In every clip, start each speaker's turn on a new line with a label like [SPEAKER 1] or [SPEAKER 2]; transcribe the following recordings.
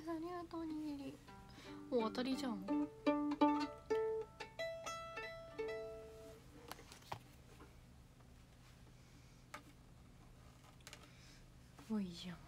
[SPEAKER 1] ありがとうにぎり。お当たりじゃん。すごいじゃん。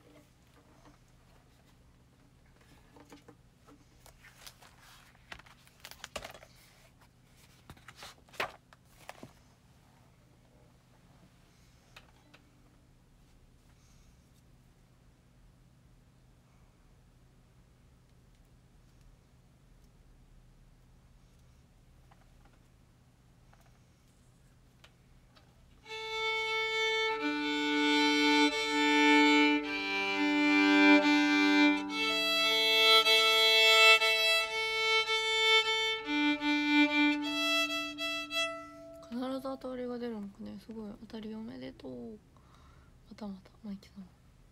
[SPEAKER 1] 当たりが出るんかね。すごい当たりおめでとう。またまたマイケさん。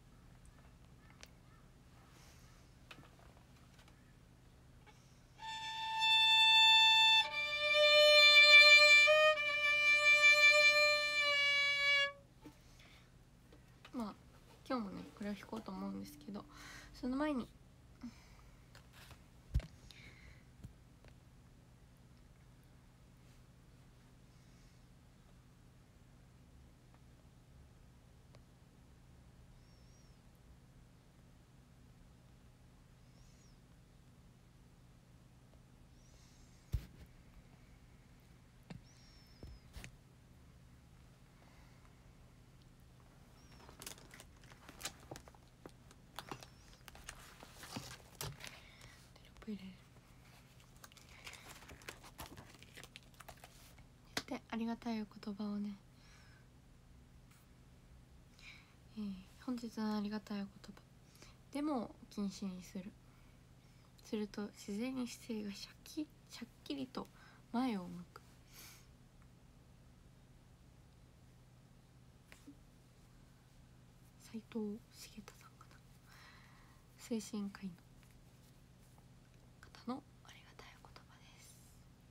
[SPEAKER 1] まあ今日もねこれを弾こうと思うんですけど、その前にテロップ入れる。でありがたいお言葉をね、本日のありがたいお言葉でも禁止にすると自然に姿勢がしゃっきりと前を向く。斉藤茂太さんかな。精神科医の方のありがたいお言葉です。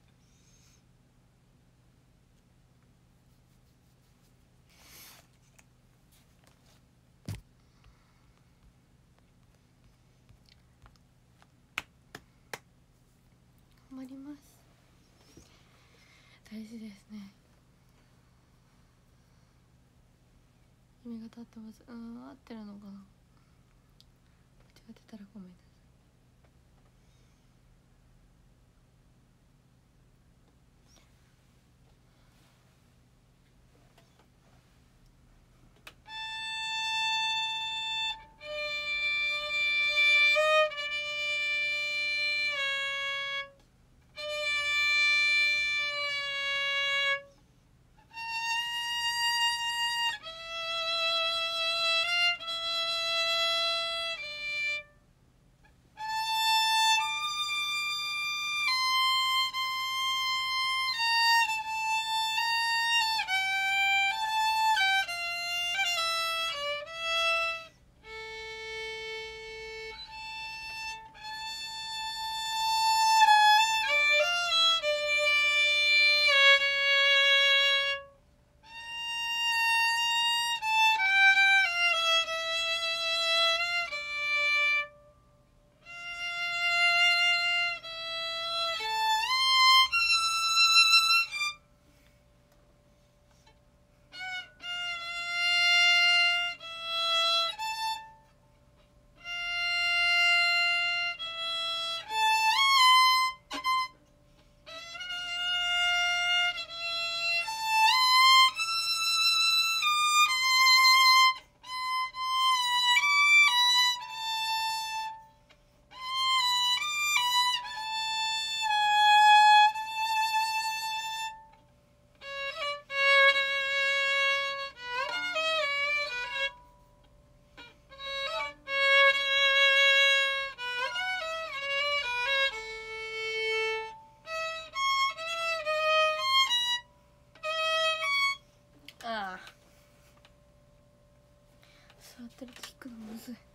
[SPEAKER 1] 頑張ります。大事ですね。意味が立ってます。合ってるのかな。間違ってたらごめんなさい。座ってると弾くのむずい。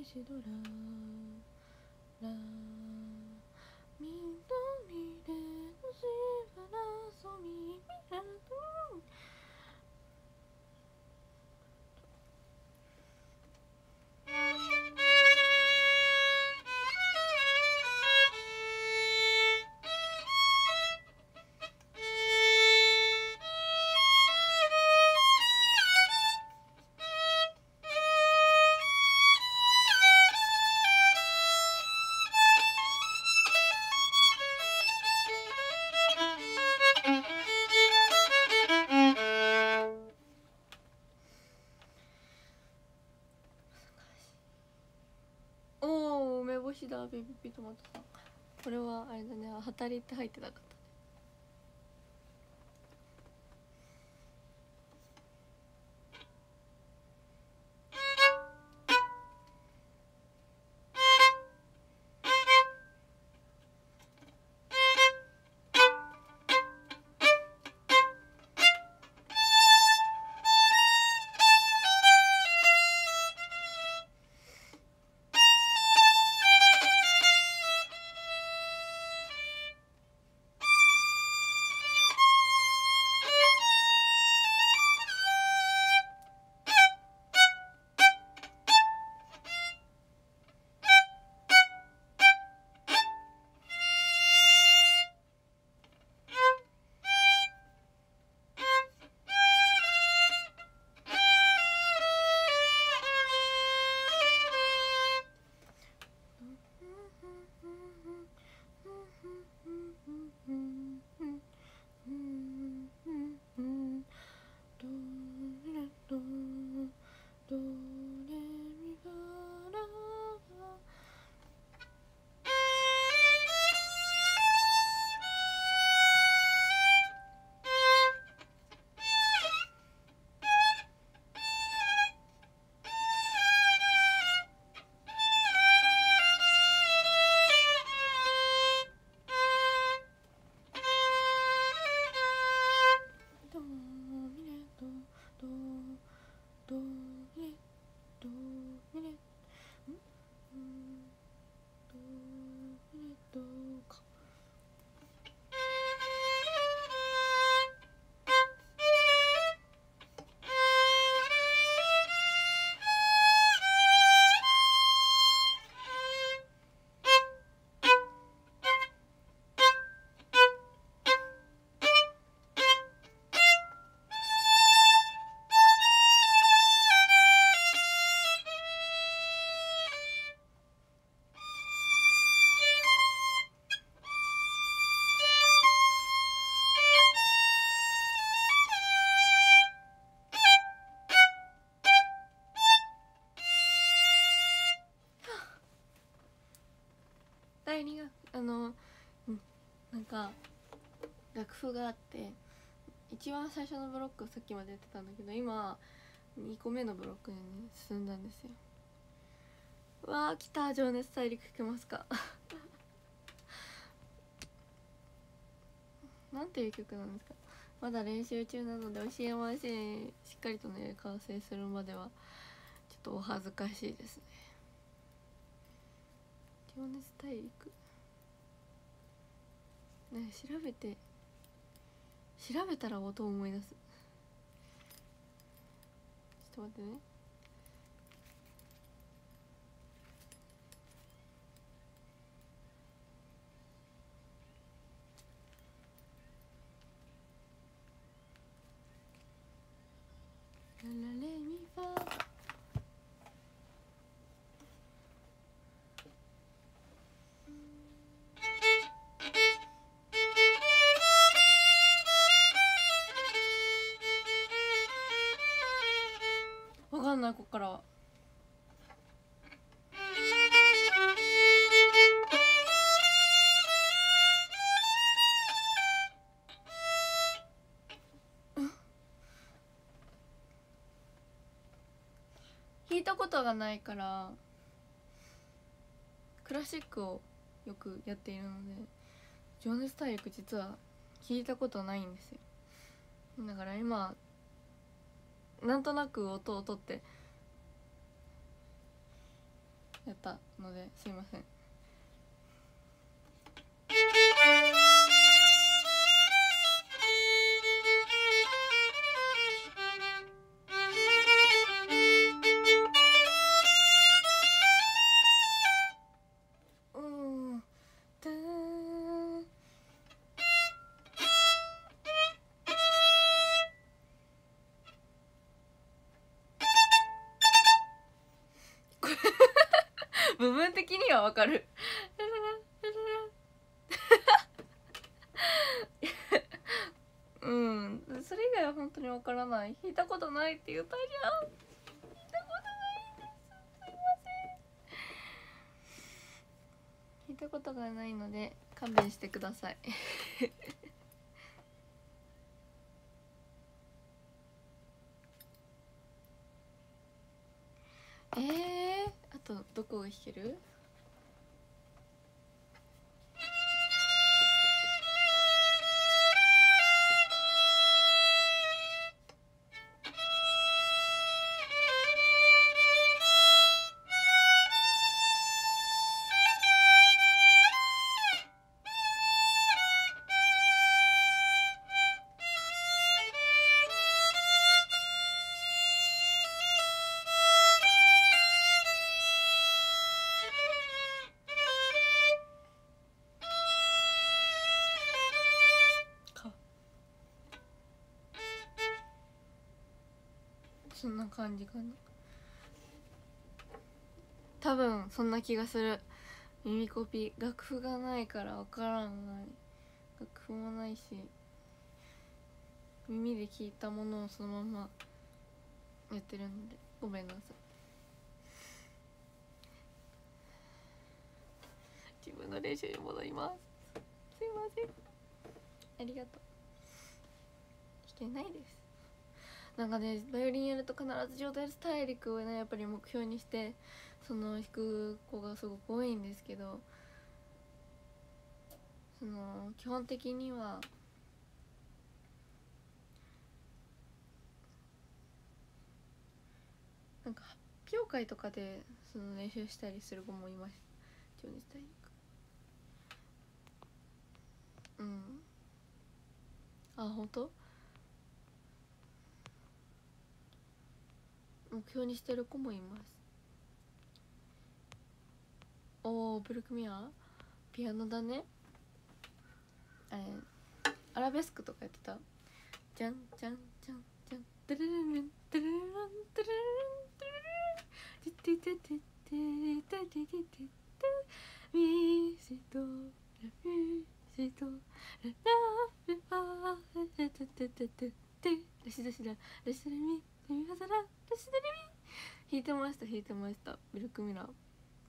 [SPEAKER 1] しどらら緑で星からそみらとおお梅干しだベビーピートマトさん。これはあれだね、はたりって入ってなかったね。第2学なんか楽譜があって一番最初のブロックをさっきまでやってたんだけど今2個目のブロックに、ね、進んだんですよ。うわー来た、情熱大陸聞けますかなんていう曲なんですか。まだ練習中なので教えません。しっかりとね完成するまではちょっとお恥ずかしいですね。情熱大陸ね、調べたら音を思い出す。ちょっと待ってね。ララレミファわかんない、こっからは。弾いたことがないからクラシックをよくやっているので情熱大陸実は弾いたことないんですよ。だから今なんとなく音を取ってやったのですいません。部分的にはわかるうん、それ以外は本当にわからない。弾いたことないって言ったじゃん。弾いたことないんです、すいません。弾いたことがないので勘弁してくださいあとどこが弾ける？そんな感じかな。多分そんな気がする。耳コピ楽譜がないから分からない。楽譜もないし耳で聞いたものをそのままやってるのでごめんなさい。自分の練習に戻ります。すいません。ありがとう。弾けないです。なんかねバイオリンやると必ず上達大陸をねやっぱり目標にしてその弾く子がすごく多いんですけど、その基本的にはなんか発表会とかでその練習したりする子もいました。上達大陸。うん。あ、本当？目標にしてる子もいます。おー、ブルクミアピアノだね。アラベスクとかやってた。じゃんじゃんじゃんじゃんテレレレンテレレレンテレレレンテレレレンテテテテテテテテテミシドラミシドララビバテテテテテテラシドシララシドレミレミファザララシドレミ。弾いてましたブルクミラー。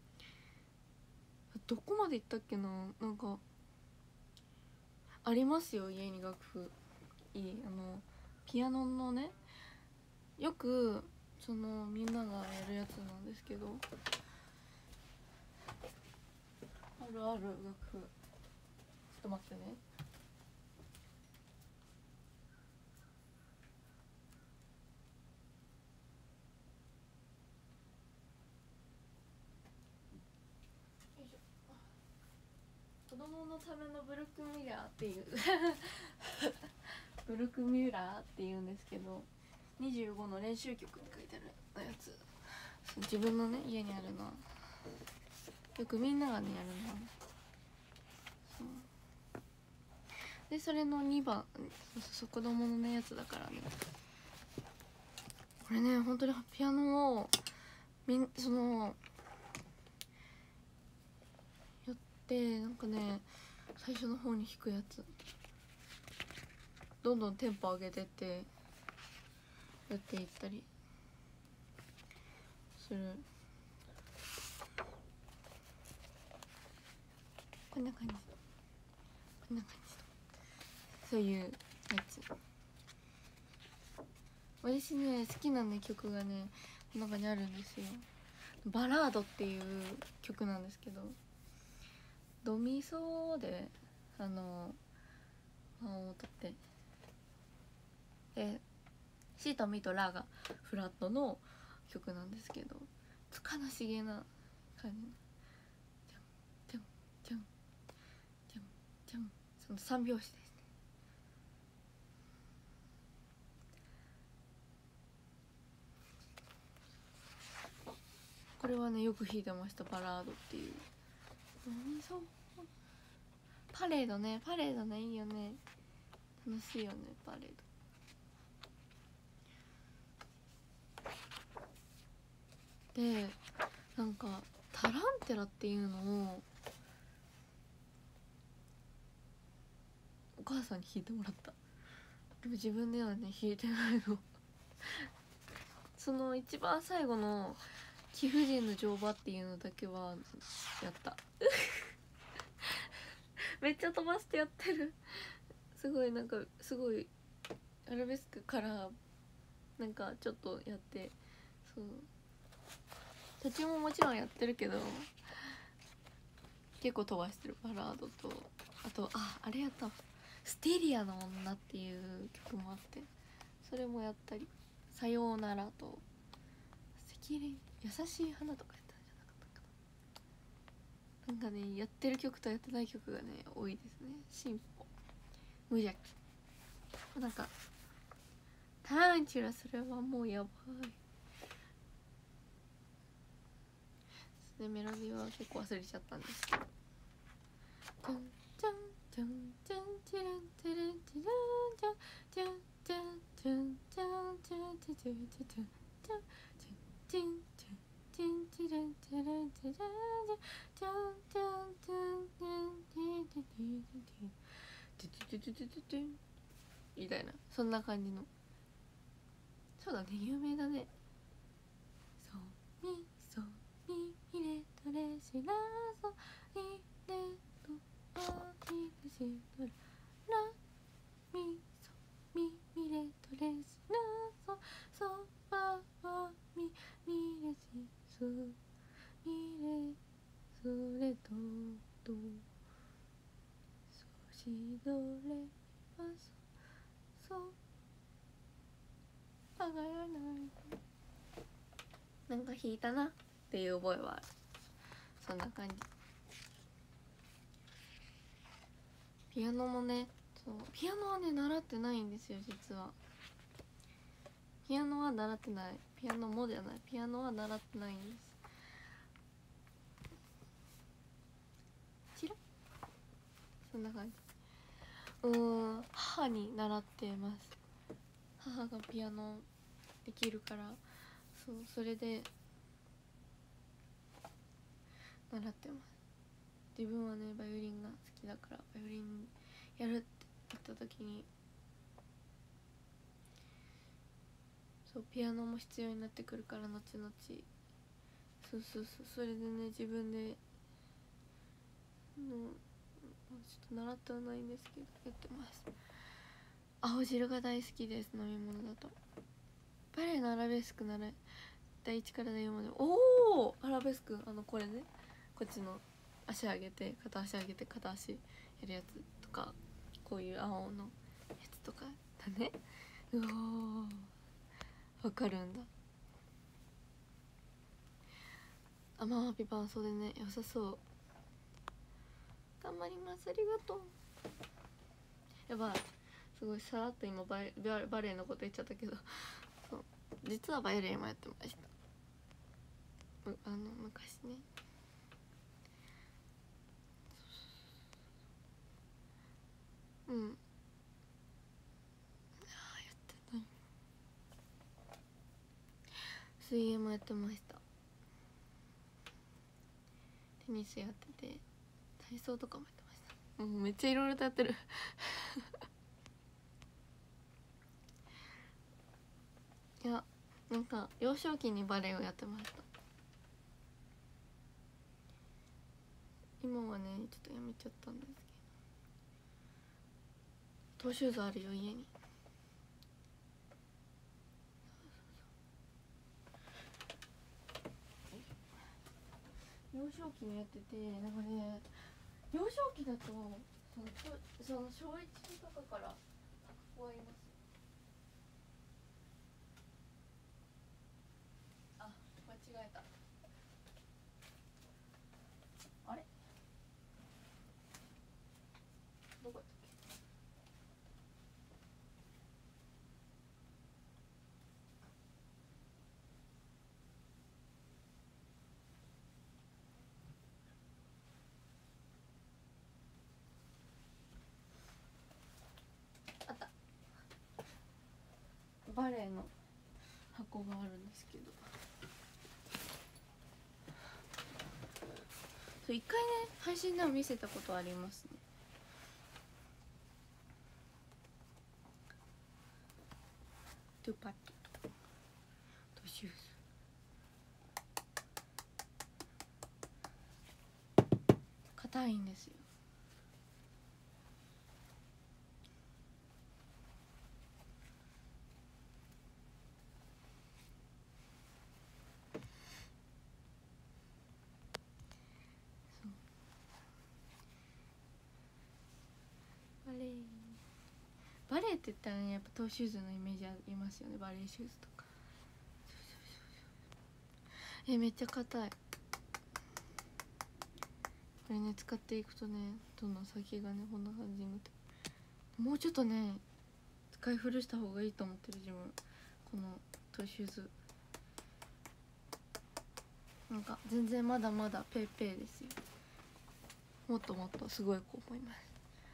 [SPEAKER 1] どこまで行ったっけな。なんかありますよ家に楽譜。ピアノのねよくそのみんながやるやつなんですけど、ある楽譜。ちょっと待ってね。子供のためのブルクミラーっていうブルクミュラーっていうんですけど、25の練習曲に書いてあるやつ。自分のね家にあるのはよくみんながねやるの。でそれの2番、そう子供のねやつだからね。これね本当にピアノをそのやってなんかね最初の方に弾くやつどんどんテンポ上げてってやっていったりする。こんな感じそういうやつ。私ね好きなね曲がねこの中にあるんですよ。バラードっていう曲なんですけど、ドミソで和を取ってでシとミとラがフラットの曲なんですけど、悲しげな感じのじゃんじゃんじゃんじゃんじゃん、その三拍子ですね。これはねよく弾いてました。バラードっていう。そうパレードね、パレードね、いいよね、楽しいよねパレードで。なんかタランテラっていうのをお母さんに弾いてもらった。でも自分ではね弾いてないのその一番最後の貴婦人の乗馬っていうのだけはやっためっちゃ飛ばしてやってるすごいなんかすごいアラベスクからなんかちょっとやって、そう途中ももちろんやってるけど結構飛ばしてる。バラードとあとあれやった、ステリアの女っていう曲もあって、それもやったり、さようならと赤蓮優しい花とかやったんじゃなかったかな。なんかねやってる曲とやってない曲がね多いですね。進歩無邪気、なんかタランチュラ、それはもうやばいで、メロディーは結構忘れちゃったんですけど、じゃんじゃんじゃんじゃんチランチランチランじゃんじゃんじゃんじゃんじゃんじゃんじゃんじゃんじゃんじゃんじゃんじゃんチランチランチランじゃんじゃんじゃんじゃんじゃんみたいな、そんな感じの。そうだね、有名だね。ソミソミレトレシラソイレトアイレシドラミソミミレトレシラソソババミミレシソミレソレドドソシドレファソソ上がらない、なんか弾いたなっていう覚えはある。そんな感じ。ピアノもね、そうピアノはね習ってないんですよ実は。ピアノは習ってない、ピアノもじゃない、ピアノは習ってないんです。チラそんな感じ。母に習ってます。母がピアノできるから、そうそれで習ってます。自分はねバイオリンが好きだからバイオリンやるって言った時に、そうピアノも必要になってくるから後々、そうそれでね自分でのちょっと習ってはないんですけどやってます。青汁が大好きです。飲み物だとバレエのアラベスクなら第1から第4まで、おおアラベスク、これね、こっちの足上げて片足上げて片足やるやつとか、こういう青のやつとかだね。うおわかるんだ。ママピパン、そうでね、良さそう。頑張ります、ありがとう。やばい、すごいさらっと今バレエのこと言っちゃったけど、そう実はバイオリンもやってました。昔ね。やってない。水泳もやってました。テニスやってて、体操とかもやってました。めっちゃいろいろとやってるいや、なんか幼少期にバレエをやってました。今はねちょっとやめちゃったんですけど、トーシューズあるよ家に。幼少期にやってて、なんかね幼少期だとその小1とかから子はいます。間違えた。 バレエの箱があるんですけど、そう一回ね配信でも見せたことありますね。トゥパットとシューズ硬いんですよ。バレエって言ったらねやっぱトーシューズのイメージありますよね。バレエシューズとかめっちゃ硬い。これね使っていくとねどんどん先がねこんな感じになって、もうちょっとね使い古した方がいいと思ってる自分。このトーシューズなんか全然まだまだペーペーですよ。もっともっとすごい子思います。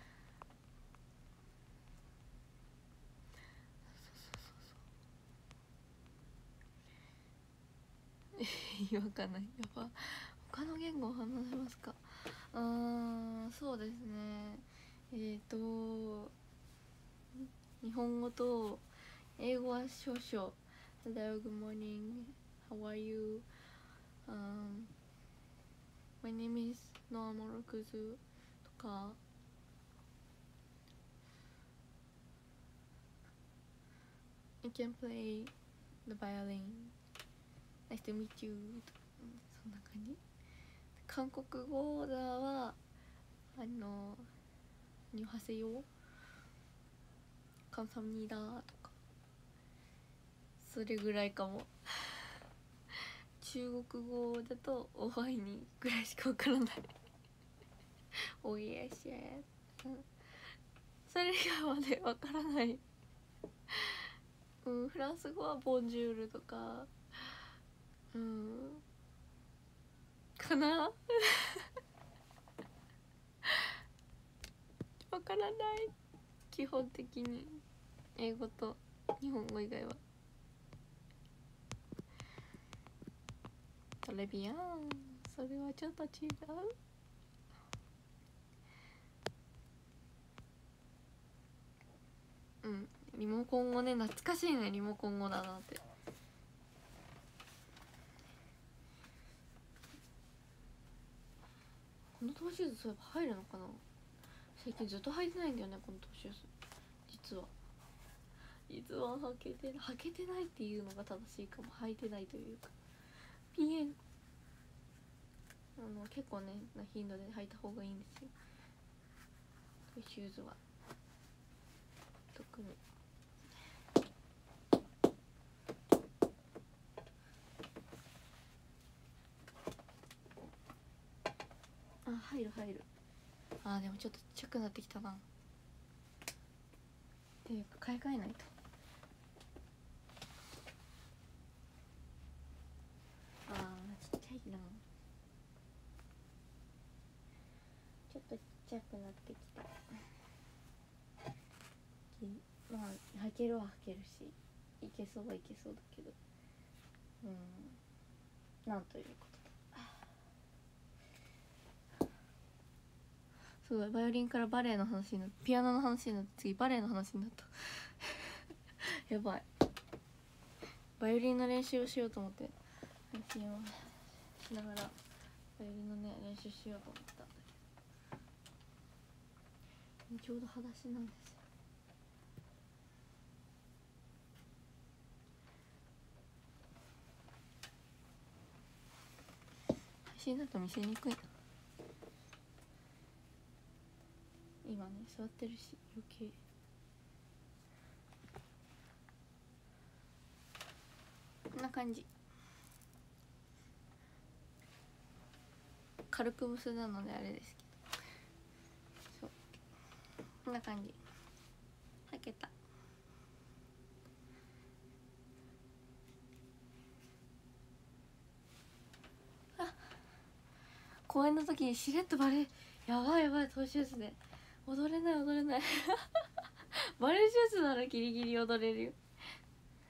[SPEAKER 1] わかんない。やっぱ他の言語を話せますか。そうですね。日本語と英語は少々。Hello, good morning. How are you? My name is Noa Morokuzu とかI can play the violin. Nice to meet you. そんな感じ。韓国語だはニョハセヨカンサムニダとかそれぐらいかも。中国語だとおはいにぐらいしかわからない。おいえしえ、それ以外までわからない。フランス語はボンジュールとかかな。わからない。基本的に英語と日本語以外は。トレビアン、それはちょっと違う。リモコン語ね、懐かしいね。リモコン語だなって。このトーシューズそういえば入るのかな。最近ずっと履いてないんだよねこのトーシューズ。実は履けてないっていうのが正しいかも。履いてないというかピエン結構ねな頻度で履いた方がいいんですよトーシューズは。特に入る。でもちょっとちっちゃくなってきたな。っていうか買い替えないと。ちっちゃいな。ちょっとちっちゃくなってきた。まあ履けるは履けるしいけそうはいけそうだけど、なんということだ。すごいバイオリンからバレエの話になってピアノの話になって次バレエの話になったやばい。バイオリンの練習をしようと思って配信をしながらバイオリンのね練習しようと思ったんだけどちょうど裸足なんですよ。配信だと見せにくいな。今ね座ってるし余計。こんな感じ。軽く結んだのであれですけど、そうこんな感じ。履けた。公演の時にしれっとバレエやばいトーシューズで踊れないバレエシューズならギリギリ踊れるよ。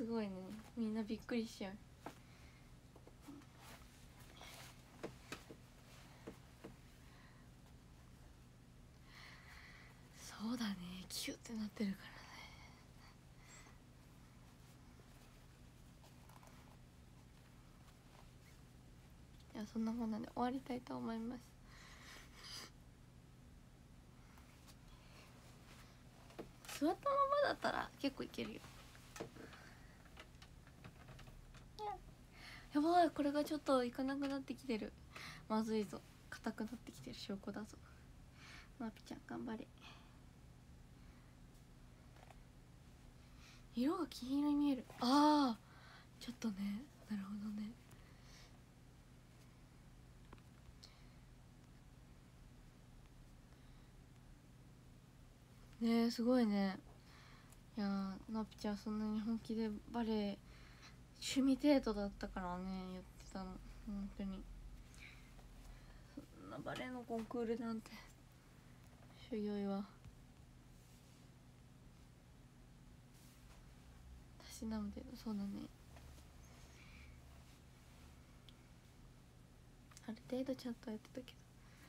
[SPEAKER 1] すごいね、みんなびっくりしちゃう。そうだね、キュッてなってるからね。いや、そんなもんなんで終わりたいと思います。座ったままだったら結構いけるよ。やばい、これがちょっといかなくなってきてる。まずいぞ、硬くなってきてる証拠だぞ。まぴちゃん頑張れ。色が黄色に見える。ああ、ちょっとね、なるほどね。ねえ、すごいね。いやー、なぴちゃんそんなに本気でバレエ趣味程度だったからね、言ってたの。本当にそんなバレエのコンクールなんてしょよいわ。私なので、そうだね、ある程度ちゃんとやってたけど。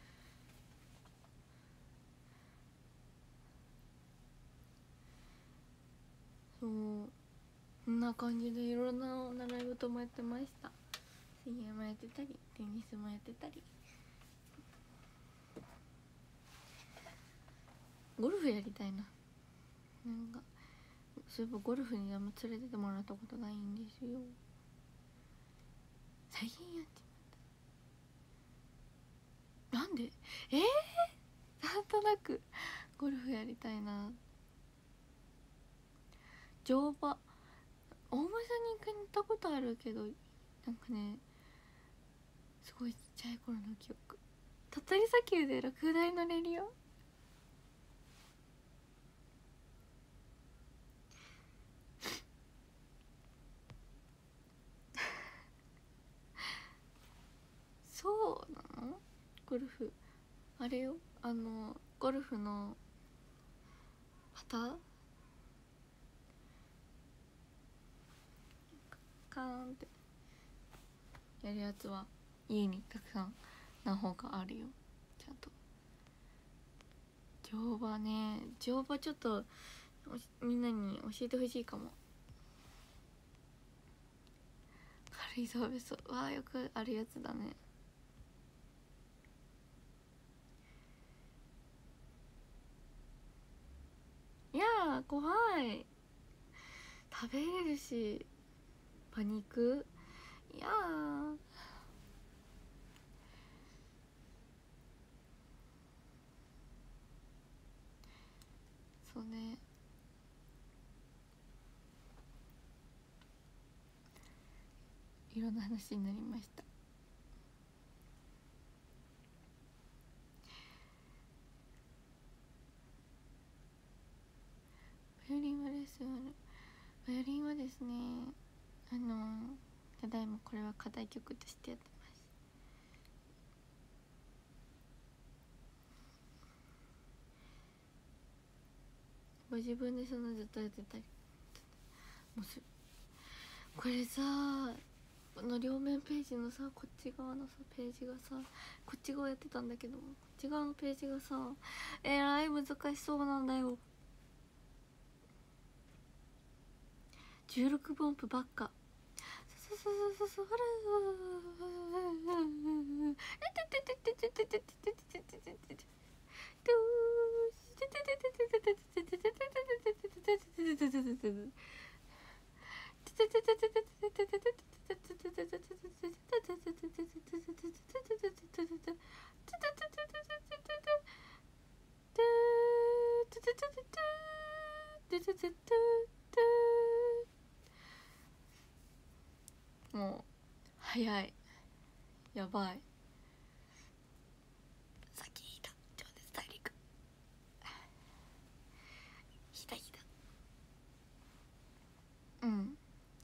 [SPEAKER 1] そう、こんな感じでいろんな習い事もやってました。水泳もやってたり、テニスもやってたり、ゴルフやりたいな。なんかそういえばゴルフにあんま連れてってもらったことないんですよ。最近やってみた。なんでなんとなくゴルフやりたいな。乗馬、大森さんに一回乗ったことあるけど、なんかね、すごいちっちゃい頃の記憶。鳥取砂丘で6台乗れるよ。そうなの？ゴルフあれよ、ゴルフの旗カーンってやるやつは家にたくさん何本かあるよ、ちゃんと。乗馬ね、乗馬ちょっとみんなに教えてほしいかも。軽井沢別荘はよくあるやつだね。いやー怖い、食べれるし馬肉、いやーそうね。いろんな話になりました。バイオリンはレッスンある。バイオリンはですね、ただいまこれは課題曲としてやってます。ご自分でそのずっとやってたりもする。これさ、この両面ページのさ、こっち側のさページがさ、こっち側やってたんだけど、こっち側のページがさ、えらい難しそうなんだよ。16分音符ばっか。もう早い、やばい。さっき引いた超絶大陸、引いた引いた。うん、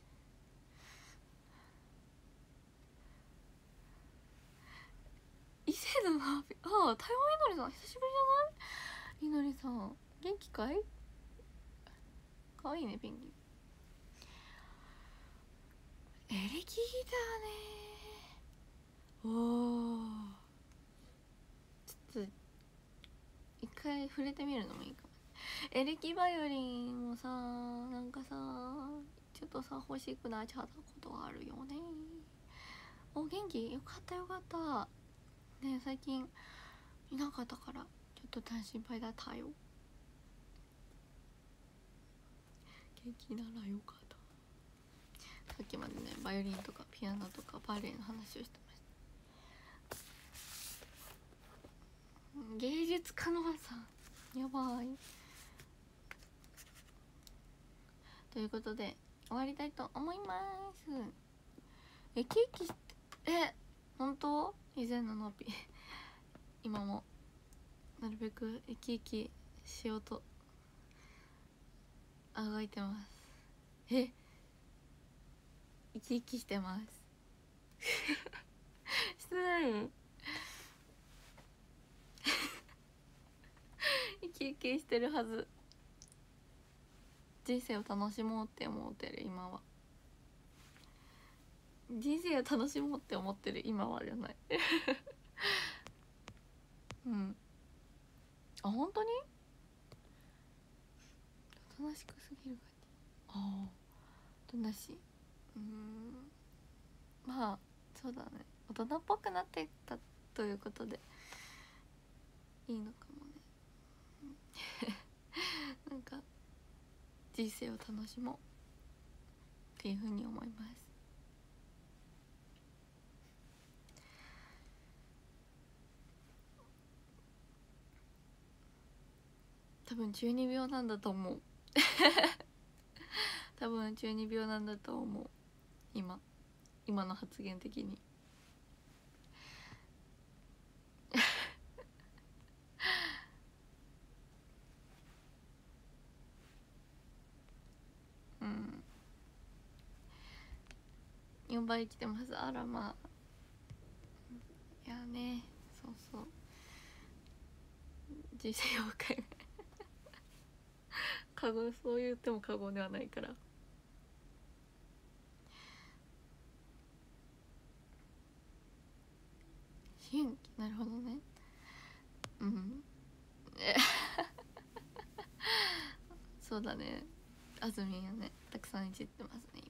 [SPEAKER 1] 伊勢のナビ、ああ、台湾いのりさん久しぶりじゃない？いのりさん元気かい？かわいいねペンギン。 聞いたね。おお、ちょっと一回触れてみるのもいいかも。エレキバイオリンもさ、なんかさちょっとさ欲しくなっちゃったことがあるよね。お元気？よかったよかったね。最近いなかったからちょっと心配だったよ。元気ならよかった。さっきまでねバイオリンとかピアノとかバレエの話をしてました。芸術家のさやばい。ということで終わりたいと思います。ケーキ本当？以前ののび今もなるべく生き生きしようとあがいてます。生き生きしてますしてない生き生きしてるはず。人生を楽しもうって思ってる今は。人生を楽しもうって思ってる今はじゃないうんあ本当に楽しくすぎる感じ。ああどんなしまあそうだね大人っぽくなってたということでいいのかもねなんか人生を楽しもうっていうふうに思います。多分12秒なんだと思う多分12秒なんだと思う。今の発言的にうん4倍来てます。あらまあいやねそうそう人生を変え過言そう言っても過言ではないから思春期なるほどねうんそうだねあずみんやねたくさんいじってますね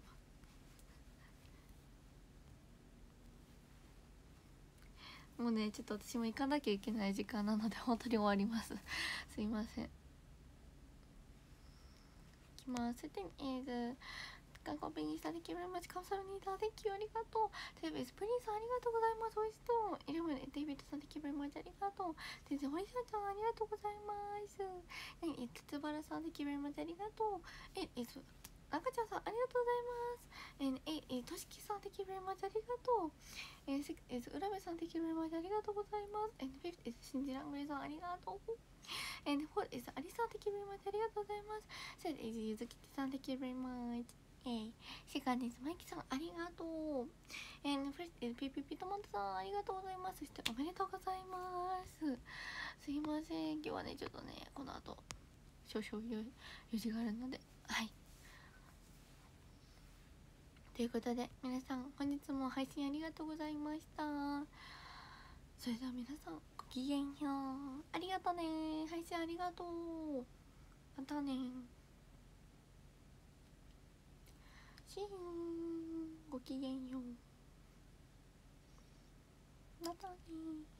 [SPEAKER 1] 今。もうねちょっと私も行かなきゃいけない時間なので本当に終わりますすいません。いきます。Setting is 韓国ペンギンさん Thank you very much カウンサルニーダー Thank you ありがとう。テレビスプリンさんありがとうございます。おいしそう。イレブンデイビッドさん Thank you very much ありがとう。先生おいしさちゃんありがとうございます。つつばらさん Thank you very much ありがとう。赤ちゃんさんありがとうございます。としきさん Thank you very much ありがとう。浦部さん Thank you very much ありがとうございます。フィフトシンジラングレさんありがとう。フォーアリさん Thank you very much ありがとうございます。セイゆずきてさん Thank you very much。シガネスマイキさんありがとう。ピピピトマトさんありがとうございます。そしておめでとうございます。すいません今日はねちょっとねこの後少々用事があるのではいということで皆さん本日も配信ありがとうございました。それでは皆さんごきげんよう。ありがとうね。配信ありがとう。またね。シーンごきげんよう。またね。